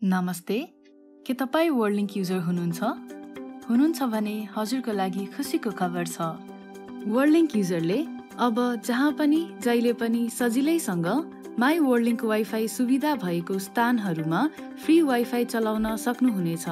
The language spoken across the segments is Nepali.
नमस्ते, के तपाईँ वर्ल्डलिंक युजर हुनुहुन्छ? हुनुहुन्छ भने हजुरको लागि खुसीको खबर छ। वर्ल्डलिंक युजरले अब जहाँ पनि जहिले पनि सजिलैसँग माई वर्ल्डलिंक वाइफाई सुविधा भएको स्थानहरूमा फ्री वाइफाई चलाउन सक्नुहुनेछ।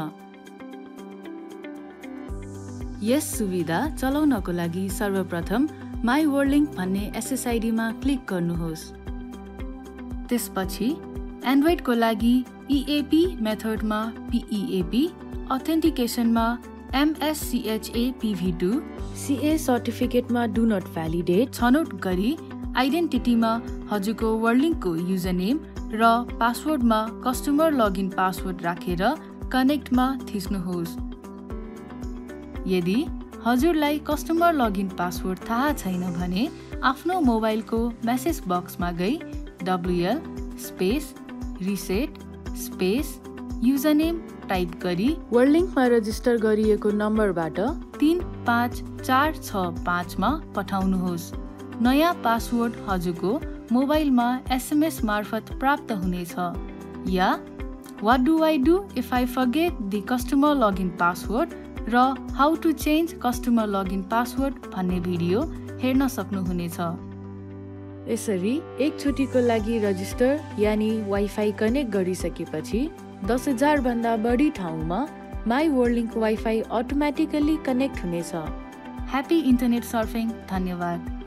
यस सुविधा चलाउनको लागि सर्वप्रथम माई वर्ल्डलिंक भन्ने SSID मा क्लिक गर्नुहोस्। त्यसपछि एन्ड्रोइडको लागि EAP मेथडमा PEAP, अथेन्टिकेसनमा MSCHA-PV2, CA सर्टिफिकेटमा डु नट भ्यालिडेट छनौट गरी आइडेन्टिटीमा हजुरको वर्ल्डलिंकको युजरनेम र पासवर्डमा कस्टमर लगइन पासवर्ड राखेर कनेक्टमा थिच्नुहोस्। यदि हजुरलाई कस्टमर लगइन पासवर्ड थाहा छैन भने आफ्नो मोबाइलको मेसेज बक्समा गई WL space reset space username type गरी वर्ल्डलिंकमा रजिस्टर गरिएको नम्बरबाट 35465 मा पठाउनुहोस्। नयाँ पासवर्ड हजुरको मोबाइलमा SMS मार्फत प्राप्त हुनेछ। या What do I do if I forget the customer login password र How to change customer login password भन्ने भिडियो हेर्न सक्नुहुनेछ। यसरी एकचोटिको लागि रजिस्टर यानी वाइफाई कनेक्ट गरिसकेपछि 10,000 भन्दा बढी ठाउँमा my Worldlink wifi automatically connect हुनेछ। Happy internet surfing. धन्यवाद।